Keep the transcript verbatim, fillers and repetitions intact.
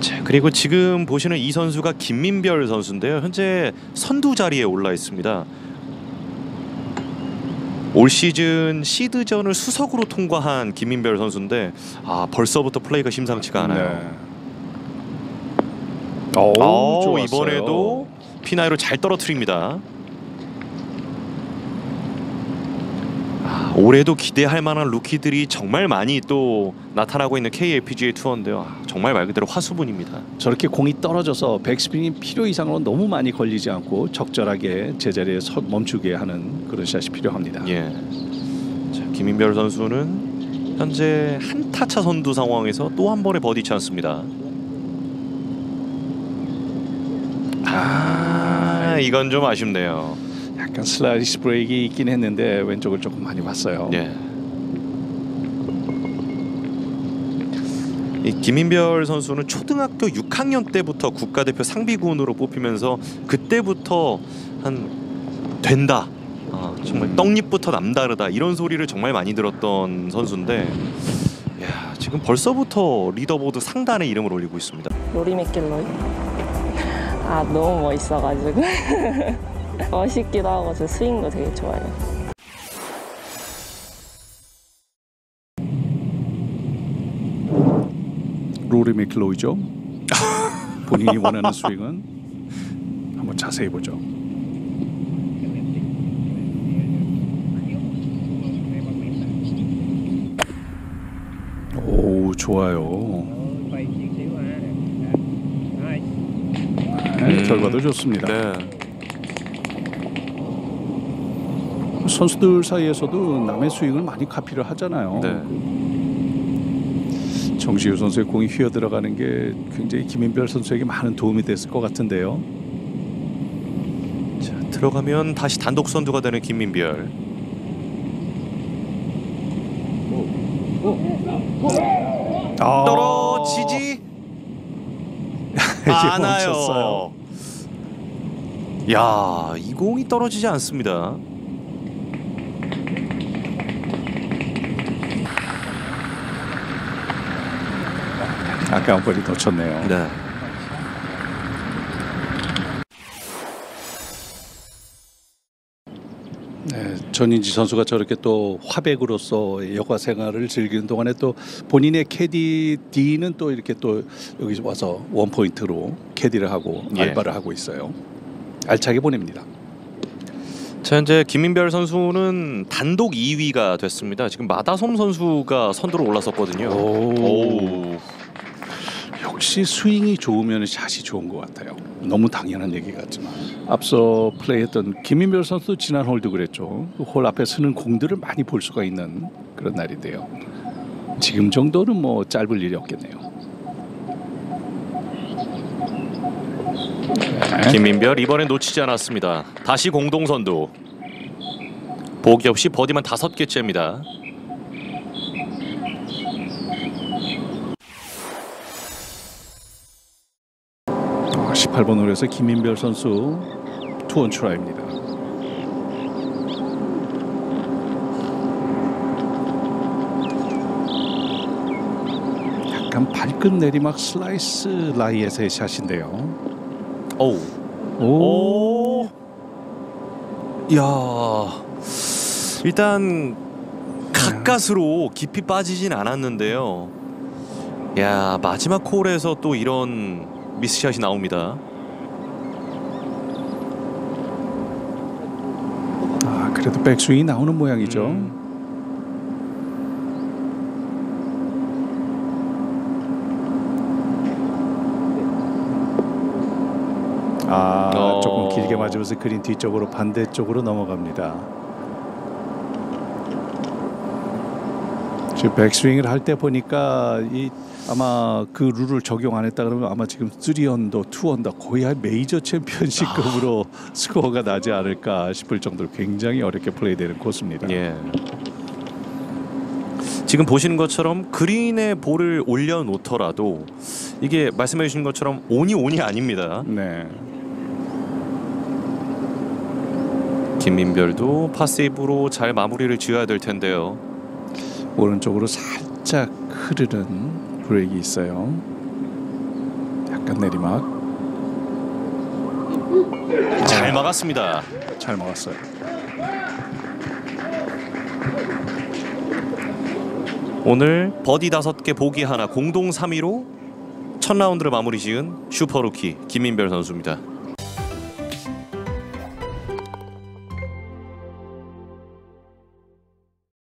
자, 그리고 지금 보시는 이 선수가 김민별 선수인데요. 현재 선두 자리에 올라 있습니다. 올 시즌 시드전을 수석으로 통과한 김민별 선수인데 아 벌써부터 플레이가 심상치가 않아요. 네. 오, 오, 이번에도 피나이로 잘 떨어뜨립니다. 아, 올해도 기대할 만한 루키들이 정말 많이 또 나타나고 있는 케이엘피지에이 투어인데요. 아, 정말 말 그대로 화수분입니다. 저렇게 공이 떨어져서 백스핀이 필요 이상으로 너무 많이 걸리지 않고 적절하게 제자리에 서 멈추게 하는 그런 샷이 필요합니다. 예. 자, 김민별 선수는 현재 한타차 선두 상황에서 또 한 번의 버디 찬스입니다. 아, 이건 좀 아쉽네요. 약간 슬라이스 브레이크 있긴 했는데 왼쪽을 조금 많이 봤어요. 예. 이 김민별 선수는 초등학교 육 학년 때부터 국가대표 상비군으로 뽑히면서 그때부터 한 된다. 아, 정말 음. 떡잎부터 남다르다 이런 소리를 정말 많이 들었던 선수인데, 야, 지금 벌써부터 리더보드 상단에 이름을 올리고 있습니다. 로리 맥길로이. 아 너무 멋있어가지고 멋있기도 하고 저 스윙도 되게 좋아요. 로리 맥킬로이죠. 본인이 원하는 스윙은 한번 자세히 보죠. 오, 좋아요. 네, 결과도 좋습니다. 네. 선수들 사이에서도 남의 스윙을 많이 카피를 하잖아요. 네. 정시우 선수의 공이 휘어 들어가는 게 굉장히 김민별 선수에게 많은 도움이 됐을 것 같은데요. 자, 들어가면 다시 단독 선두가 되는 김민별. 아, 떨어지지 않아요. 야, 이 공이 떨어지지 않습니다. 아까운 볼이 놓쳤네요. 네. 네, 전인지 선수가 저렇게 또 화백으로서 여가 생활을 즐기는 동안에 또 본인의 캐디 D는 또 이렇게 또 여기 와서 원 포인트로 캐디를 하고 예. 알바를 하고 있어요. 알차게 보냅니다. 자, 현재 김민별 선수는 단독 이 위가 됐습니다. 지금 마다솜 선수가 선두로 올라섰거든요. 오. 오. 역시 스윙이 좋으면 샷이 좋은 것 같아요. 너무 당연한 얘기 같지만 앞서 플레이했던 김민별 선수 지난 홀도 그랬죠. 그 홀 앞에 서는 공들을 많이 볼 수가 있는 그런 날인데요. 지금 정도는 뭐 짧을 일이 없겠네요. 네. 김민별 이번엔 놓치지 않았습니다. 다시 공동 선두. 보기 없이 버디만 다섯 개째입니다. 십팔 번 홀에서 김민별 선수 투원 트라이입니다. 약간 발끝 내리막 슬라이스 라이에서의 샷인데요. 오. 오. 오. 야. 일단 가까스로 깊이 빠지진 않았는데요. 야, 마지막 홀에서 또 이런 미스샷이 나옵니다. 아, 그래도 백스윙이 나오는 모양이죠. 음. 아, 어. 조금 길게 맞으면서 그린 뒤쪽으로 반대쪽으로 넘어갑니다. 지금 백스윙을 할 때 보니까 이 아마 그 룰을 적용 안 했다 그러면 아마 지금 쓰리 언더, 투 언더 거의 한 메이저 챔피언십급으로 아. 스코어가 나지 않을까 싶을 정도로 굉장히 어렵게 플레이되는 코스입니다. 예. 지금 보시는 것처럼 그린에 볼을 올려놓더라도 이게 말씀해 주신 것처럼 온이 온이 아닙니다. 네. 김민별도 파세이브로 잘 마무리를 지어야 될 텐데요. 오른쪽으로 살짝 흐르는 브레이크 있어요. 약간 내리막 잘 막았습니다. 잘 막았어요. 오늘 버디 다섯 개 보기 하나 공동 삼 위로 첫 라운드를 마무리 지은 슈퍼루키 김민별 선수입니다.